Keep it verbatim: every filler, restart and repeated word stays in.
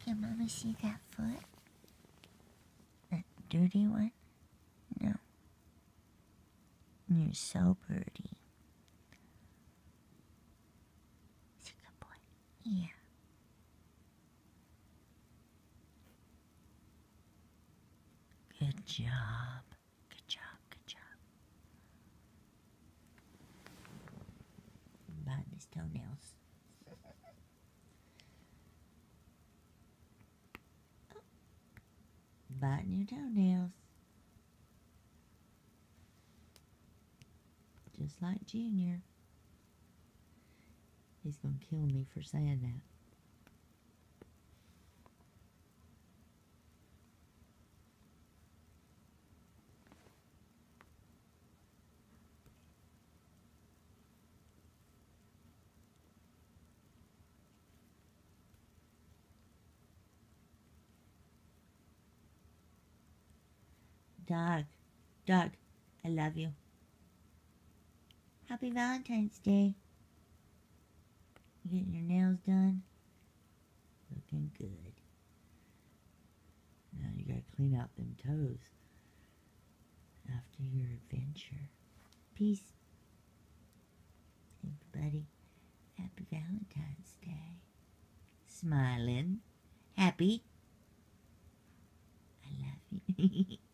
Can Mama see that foot? That dirty one? No. You're so pretty. He's a good boy. Yeah. Good job. Good job, good job. Biting his toenails. Oh. Biting your toenails. Just like Junior. He's gonna kill me for saying that. Dog, dog, I love you. Happy Valentine's Day. You getting your nails done? Looking good. Now you gotta clean out them toes after your adventure. Peace. Everybody, happy Valentine's Day. Smiling. Happy. I love you.